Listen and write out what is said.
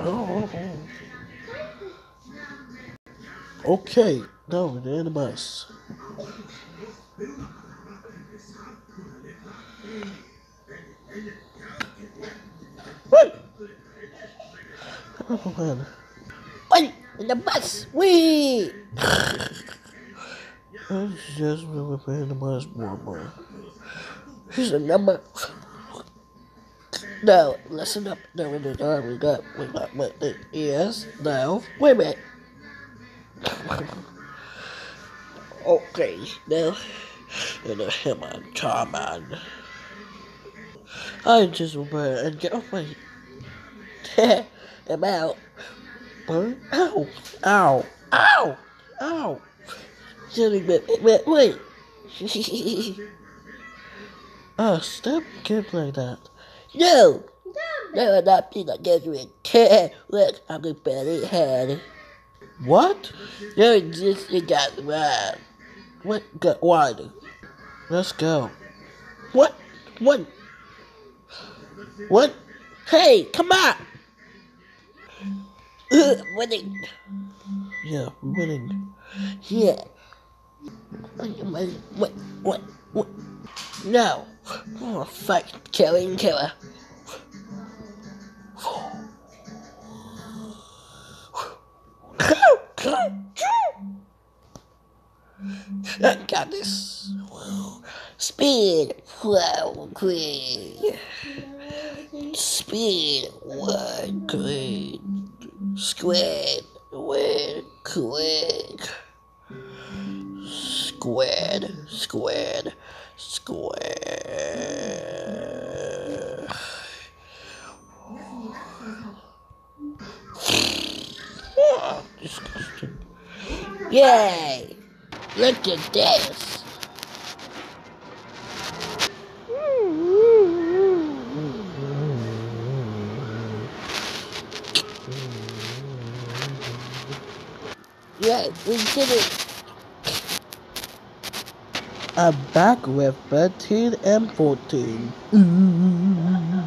Okay, now we're in the bus. Wait! Oh man. Wait! In the bus! Wait! I just remember in the bus more. Here's a number. No, listen up. No, we got, wait, yes, no, wait a minute. Okay, now, come on, come on. I just remember and get off my I'm out. Ow, ow, ow, ow. Wait. Oh, stop getting like that. No, I'm not being like that. Look, I'm a belly head. What? No, just you got one. What? Got one. Let's go. What? What? What? Hey, come on! Winning. Yeah, winning. Yeah. What? No. Oh, fuck. Killer. I got this. Speed. Wow, green. Speed. One green. Squid. One quick. Squid. Oh, disgusting. Yay! Look at this. Yeah, we did it. I'm back with 13 and 14.